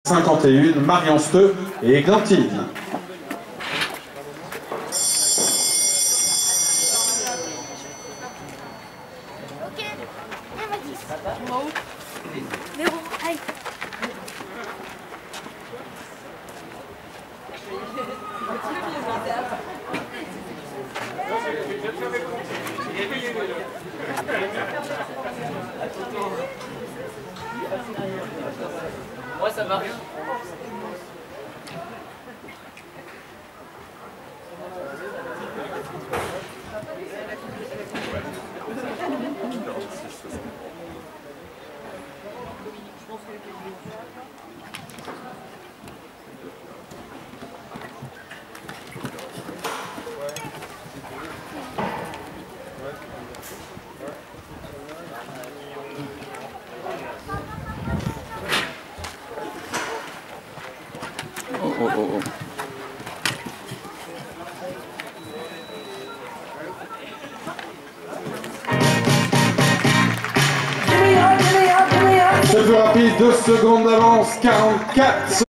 51, Marion Steu et Églantine. Ok, viens Mathis. Véro, allez. Moi ça marche. Oh oh oh oh. C'est plus rapide, 2 secondes d'avance, 44.